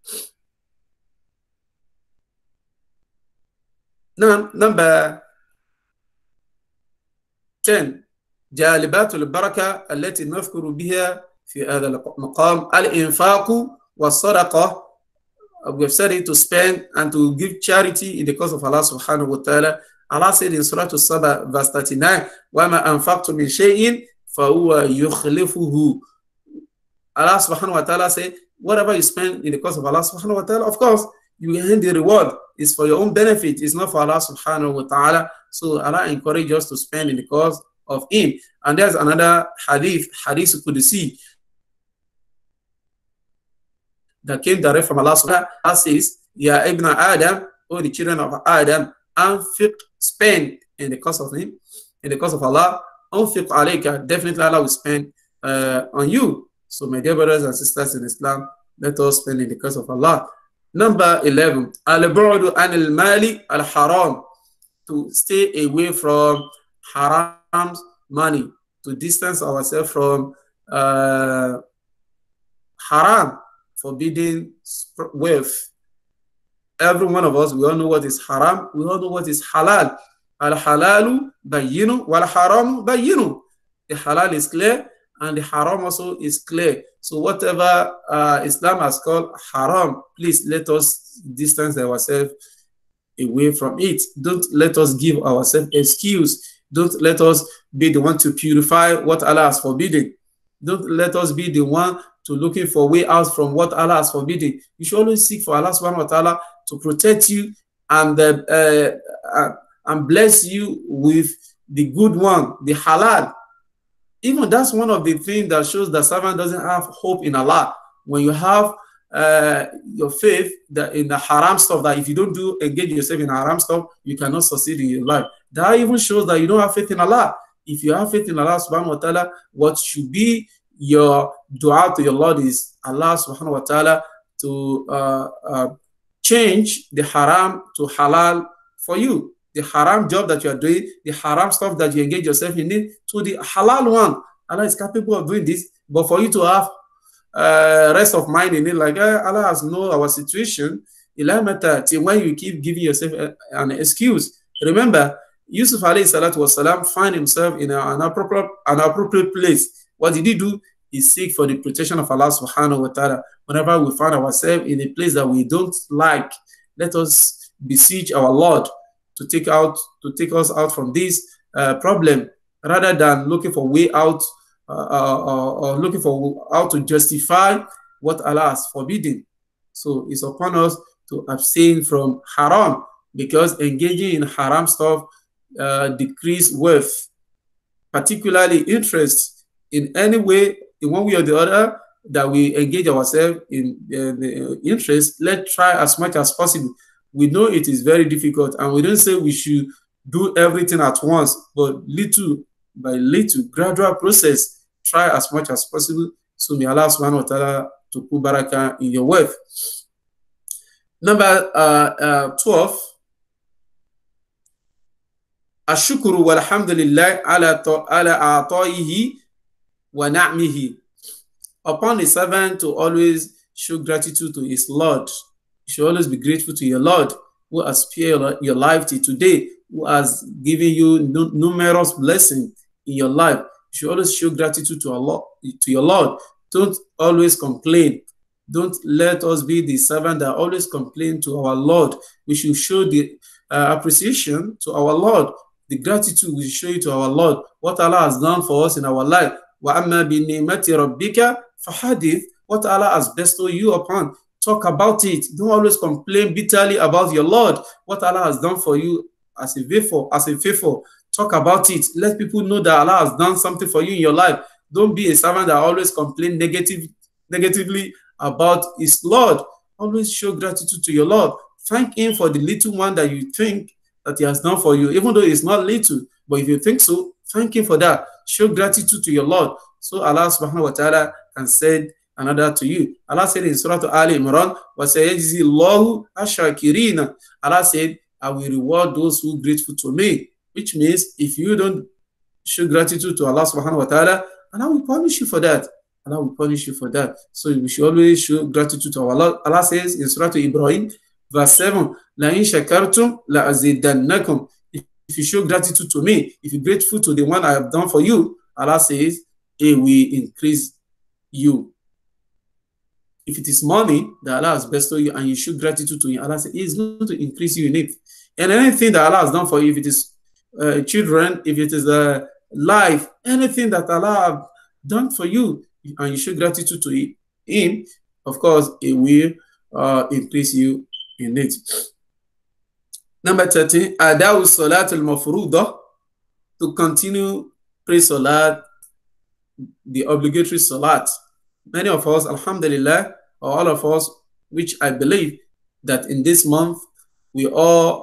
Now, number ten, جالبات البركة التي نذكر بها في هذا المقام الإنفاق والصدقة. We have said it to spend and to give charity in the cause of Allah subhanahu wa ta'ala. Allah said in Surah As-Saba verse thirty-nine, وَمَا أَنفَقْتُم مِّن شَيْءٍ فَهُوَ يُخْلِفُهُ. Allah subhanahu wa ta'ala said, whatever you spend in the cause of Allah subhanahu wa ta'ala, of course, you will earn the reward. It's for your own benefit. It's not for Allah subhanahu wa ta'ala. So Allah encourages us to spend in the cause of Him. And there's another hadith, hadith Qudsi, that came direct from Allah subhanahu wa ta'ala. Says, Ya ibn Adam, O the children of Adam, anfiq, spend in the cause of Him, in the cause of Allah. Anfiq alayka, definitely Allah will spend uh, on you. So my dear brothers and sisters in Islam, let us spend in the cause of Allah. Number eleven, al-bu'du anil mali al-haram, to stay away from haram money, to distance ourselves from uh, haram, forbidden wealth. every one of us, we all know what is haram, we all know what is halal. Al-halalu bayyinu wal-haramu bayyinu. The halal is clear and the haram also is clear. So whatever uh, Islam has called haram, please let us distance ourselves away from it. Don't let us give ourselves excuse. Don't let us be the one to purify what Allah has forbidden. Don't let us be the one to looking for way out from what Allah has forbidden. You should always seek for Allah subhanahu wa ta'ala to protect you and uh, uh, uh, and bless you with the good one, the halal. Even that's one of the things that shows that servant doesn't have hope in Allah. When you have uh, your faith that in the haram stuff, that if you don't do engage yourself in haram stuff, you cannot succeed in your life. That even shows that you don't have faith in Allah. If you have faith in Allah subhanahu wa ta'ala, what should be your dua to your Lord is Allah subhanahu wa ta'ala to uh, uh, change the haram to halal for you. The haram job that you are doing, the haram stuff that you engage yourself in it, to the halal one. Allah is capable of doing this, but for you to have uh, rest of mind in it, like uh, Allah has known our situation, till when you keep giving yourself a, an excuse. Remember, Yusuf alayhi salatu wasalam find himself in a, an, appropriate, an appropriate place. What did he do? He seek for the protection of Allah subhanahu wa ta'ala. Whenever we find ourselves in a place that we don't like, let us beseech our Lord to take out to take us out from this uh, problem, rather than looking for way out uh, uh, or looking for how to justify what Allah has forbidden. So it's upon us to abstain from haram, because engaging in haram stuff uh, decrease wealth, particularly interest in any way, in one way or the other, that we engage ourselves in uh, the interest. Let's try as much as possible. We know it is very difficult, and we don't say we should do everything at once, but little by little, gradual process, try as much as possible. So may Allah subhanahu wa ta'ala to put barakah in your wealth. Number uh, uh, twelve, ashukuru walhamdulillah ala ala ataihi wa na'mihi. Upon the servant to always show gratitude to his Lord. You should always be grateful to your Lord, who has spared your life till today, who has given you numerous blessings in your life. You should always show gratitude to Allah, to your Lord. Don't always complain. Don't let us be the servant that always complain to our Lord. We should show the uh, appreciation to our Lord, the gratitude we show you to our Lord, what Allah has done for us in our life. وَأَمَّا بِنِعْمَةِ رَبِّكَ فَحَدِثْ. What Allah has bestowed you upon, talk about it. Don't always complain bitterly about your Lord. What Allah has done for you as a faithful, as a faithful, talk about it. Let people know that Allah has done something for you in your life. Don't be a servant that always complain negative, negatively about his Lord. Always show gratitude to your Lord. Thank him for the little one that you think that he has done for you, even though it's not little. But if you think so, thank him for that. Show gratitude to your Lord. So Allah subhanahu wa ta'ala can send another to you. Allah said in Surah Ali Imran, وَسَيَجْزِي اللَّهُ الشَّاكِرِينَ. Allah said, I will reward those who are grateful to me. Which means if you don't show gratitude to Allah subhanahu wa ta'ala, Allah will punish you for that. Allah will punish you for that. So we should always show gratitude to Allah. Allah says in Surah Ibrahim, verse seven, لَإِن شَكَرْتُمْ لَأَزِيدَنَّكُمْ. If you show gratitude to me, if you're grateful to the one I have done for you, Allah says, it will increase you. If it is money that Allah has bestowed you and you show gratitude to him, Allah says, He is going to increase you in it. And anything that Allah has done for you, if it is uh, children, if it is uh, life, anything that Allah has done for you, and you show gratitude to him, of course, it will uh, increase you in it. Number thirteen, Adawu Salat al-Mafrudah, to continue pray Salat, the obligatory Salat. Many of us, alhamdulillah, or all of us, which I believe that in this month, we all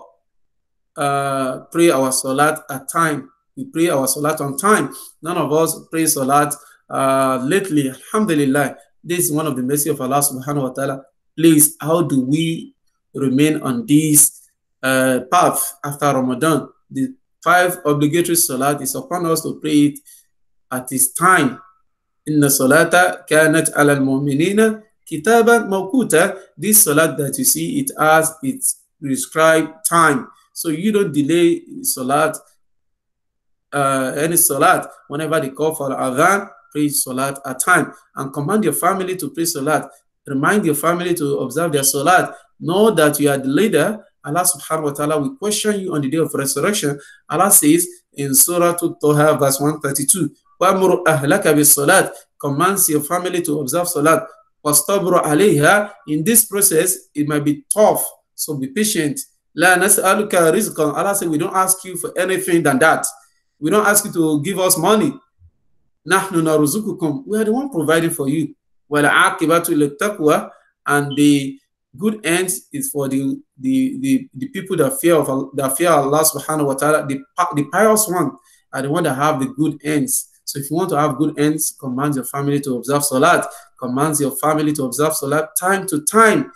uh, pray our Salat at time. We pray our Salat on time. None of us pray Salat uh, lately, alhamdulillah. This is one of the mercy of Allah subhanahu wa ta'ala. Please, how do we remain on this uh, path after Ramadan? The five obligatory Salat is upon us to pray it at its time. Inna salata kanat ala al-mu'minina Kitaban mawquta, this salat that you see, it has its prescribed time. So you don't delay salat, uh, any salat. Whenever they call for adhan, pray salat at time. And command your family to pray salat. Remind your family to observe their salat. Know that you are the leader. Allah subhanahu wa ta'ala will question you on the day of resurrection. Allah says in Surah At-Taha verse one thirty-two, وَأْمُرُ أَهْلَكَ بِالصَّلَاةِ, commands your family to observe salat. وَاسْتَبْرُ عَلَيْهَا, in this process, it might be tough, so be patient. لَا نَسْأَلُكَ رِزْقًا, Allah said, we don't ask you for anything than that. We don't ask you to give us money. نَحْنُ نَرْزُقُكُمْ, we are the one providing for you. وَالْعَاقِبَةُ لِلتَّقْوَى, and the good end is for the, the, the, the people that fear of that fear Allah subhanahu wa ta'ala. The, the pious one are the one that have the good ends. So if you want to have good ends, command your family to observe salat. Command your family to observe salat time to time.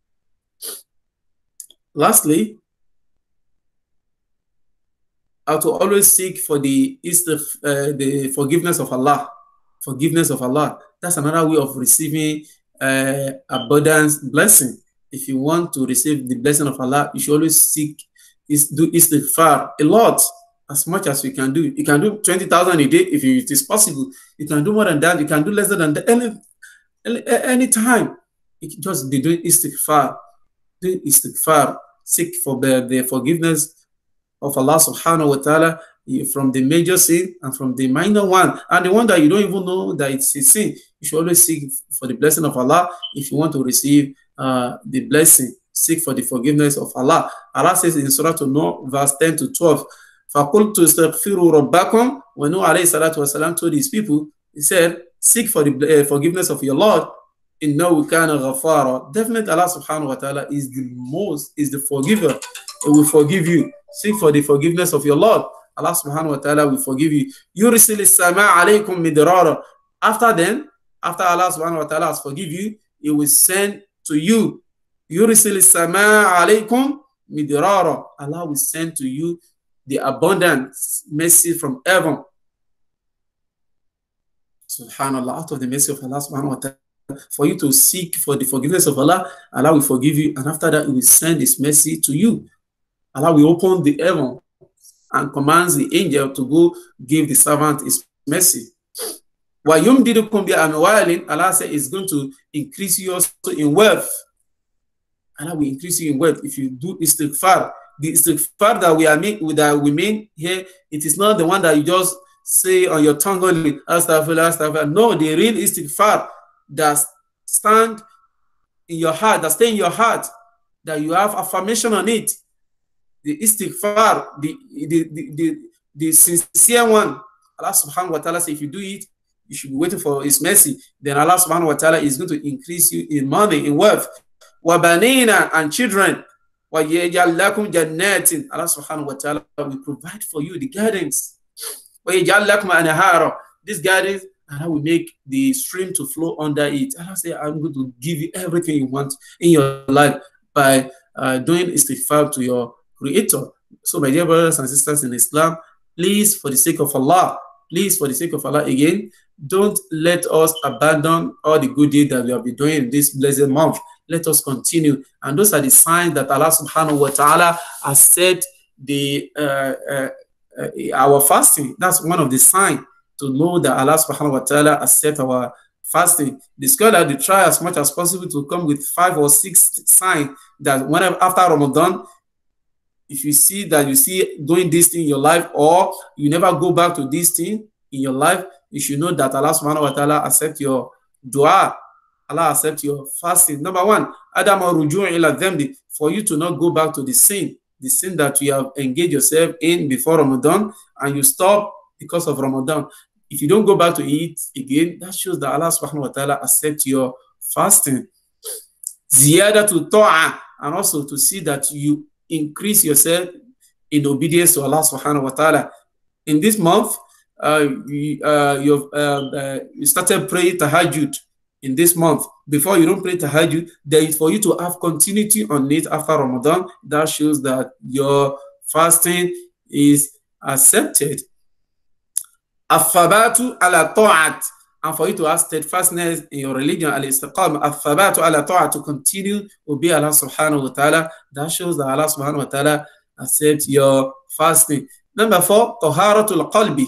Lastly, how to always seek for the uh, the forgiveness of Allah. Forgiveness of Allah. That's another way of receiving uh, abundance blessing. If you want to receive the blessing of Allah, you should always seek is do istighfar a lot, as much as you can do. You can do twenty thousand a day if it is possible. You can do more than that. You can do less than that. Any, any time. You can just be doing istighfar. Do istighfar. Seek for the, the forgiveness of Allah subhanahu wa ta'ala from the major sin and from the minor one. And the one that you don't even know that it's a sin. You should always seek for the blessing of Allah if you want to receive uh, the blessing. Seek for the forgiveness of Allah. Allah says in Surah An-Nur, verse ten to twelve, فَقُلْتُ اسْتَغْفِرُوا رَبَّكُمْ. When Nuh alayhi salatu wasalam told his people, he said, seek for the uh, forgiveness of your Lord. إِنَّهُ كَانَ غَفَارًا. Definitely Allah subhanahu wa ta'ala is the most, is the forgiver. He will forgive you. Seek for the forgiveness of your Lord. Allah subhanahu wa ta'ala will forgive you. يُرْسِلِ السَّمَاءَ عَلَيْكُمْ مِدْرَارًا. After then, after Allah subhanahu wa ta'ala has forgive you, He will send to you. يُرْسِلِ السَّمَاءَ عَلَيْكُمْ مِدْرَارًا. Allah will send to you the abundant mercy from heaven. Subhanallah, out of the mercy of Allah subhanahu wa ta'ala, for you to seek for the forgiveness of Allah, Allah will forgive you, and after that He will send His mercy to you. Allah will open the heaven and commands the angel to go give the servant His mercy. Allah said is going to increase you also in wealth. Allah will increase you in wealth if you do istighfar. The istighfar that we are mean, that we mean here, it is not the one that you just say on your tongue only, astaghfirullah, astaghfirullah. No, the real istighfar that stand in your heart, that stay in your heart, that you have affirmation on it. The istighfar, the the the, the, the sincere one. Allah subhanahu wa ta'ala says if you do it, you should be waiting for His mercy. Then Allah subhanahu wa ta'ala is going to increase you in money, in wealth. Wa banina, and children. Wa yaj'al lakum jannatin. Allah subhanahu wa ta'ala will provide for you the gardens. Wa yaj'al lakum anhara. This gardens, Allah will make the stream to flow under it. Allah says, I'm going to give you everything you want in your life by uh, doing istighfar to your Creator. So, my dear brothers and sisters in Islam, please, for the sake of Allah, please, for the sake of Allah, again, don't let us abandon all the good deeds that we have been doing in this blessed month. Let us continue. And those are the signs that Allah subhanahu wa ta'ala has said the, uh, uh, uh, our fasting. That's one of the signs to know that Allah subhanahu wa ta'ala accept our fasting. The scholar, they try as much as possible to come with five or six signs that whenever after Ramadan, if you see that you see doing this thing in your life, or you never go back to this thing in your life, you should know that Allah subhanahu wa ta'ala accept your dua. Allah accept your fasting. Number one, Adam or ruju' ila dhanbi, for you to not go back to the sin, the sin that you have engaged yourself in before Ramadan, and you stop because of Ramadan. If you don't go back to it again, that shows that Allah subhanahu wa ta'ala accept your fasting. Ziyada to ta'ah, and also to see that you increase yourself in obedience to Allah subhanahu wa ta'ala. In this month, uh, you, uh, you've, uh, uh, you started praying tahajjud in this month. Before you don't pray tahajjud, there is for you to have continuity on it after Ramadan. That shows that your fasting is accepted. Afabatu ala ta'at, and for you to have steadfastness in your religion, al-istiqam, al-thabatu ala ta'a, to continue to obey Allah subhanahu wa ta'ala, that shows that Allah subhanahu wa ta'ala accepts your fasting. Number four, taharatul qalbi,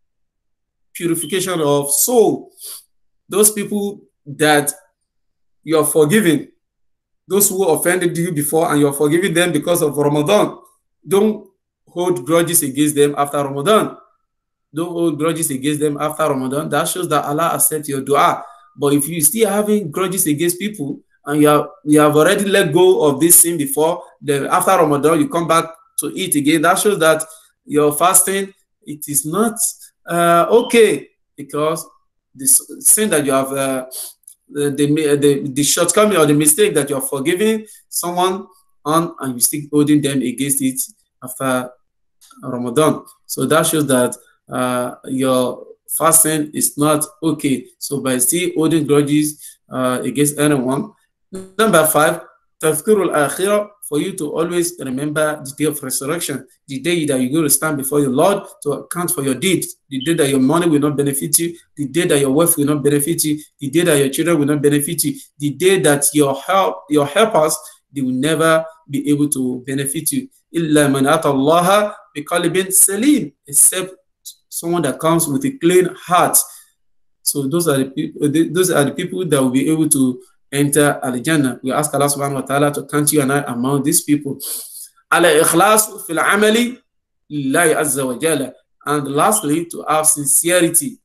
purification of soul. Those people that you're forgiving, those who offended you before and you're forgiving them because of Ramadan, don't hold grudges against them after Ramadan. Don't hold grudges against them after Ramadan. That shows that Allah accepts your dua. But if you still having grudges against people and you have, you have already let go of this sin before, then after Ramadan you come back to eat again, that shows that your fasting, it is not uh, okay, because the sin that you have, uh, the, the, the shortcoming or the mistake that you are forgiving someone on, and you still holding them against it after Ramadan. So that shows that uh, your fasting is not okay. So by still holding grudges uh, against anyone. Number five, tafkirul akhirah, for you to always remember the day of resurrection, the day that you're going to stand before your Lord to account for your deeds, the day that your money will not benefit you, the day that your wealth will not benefit you, the day that your children will not benefit you, the day that your help, your helpers, they will never be able to benefit you. Illa man ata Allah biqalbin salim, except someone that comes with a clean heart. So those are the people, those are the people that will be able to enter Al-Jannah. We ask Allah subhanahu wa ta'ala to count you and I among these people. Al-ikhlas fil amali lillahi azza wa jalla. And lastly, to have sincerity.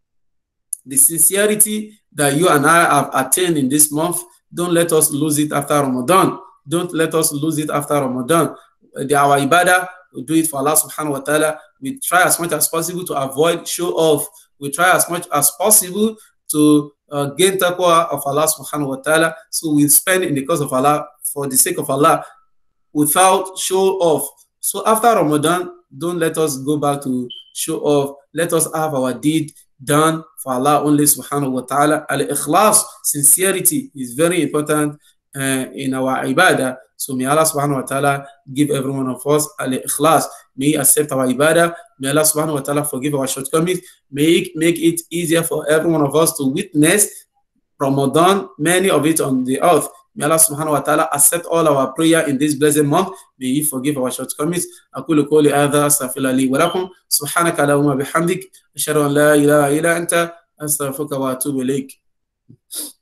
The sincerity that you and I have attained in this month, don't let us lose it after Ramadan. Don't let us lose it after Ramadan. The, our ibadah, we do it for Allah subhanahu wa ta'ala. We try as much as possible to avoid show off. We try as much as possible to uh, gain taqwa of Allah subhanahu wa ta'ala. So we spend in the cause of Allah, for the sake of Allah, without show off. So after Ramadan, don't let us go back to show off. Let us have our deed done for Allah only subhanahu wa ta'ala. Al-ikhlas, sincerity, is very important uh, in our ibadah. So may Allah subhanahu wa ta'ala give every one of us al-ikhlas. May He accept our ibadah. May Allah subhanahu wa ta'ala forgive our shortcomings. May He make it easier for every one of us to witness Ramadan, many of it on the earth. May Allah subhanahu wa ta'ala accept all our prayer in this blessed month. May He forgive our shortcomings. أقول قولي هذا أستغفر الله لي ولكم سبحانك اللهم وبحمدك أشهد أن لا إله إلا أنت أستغفرك وأتوب إليك.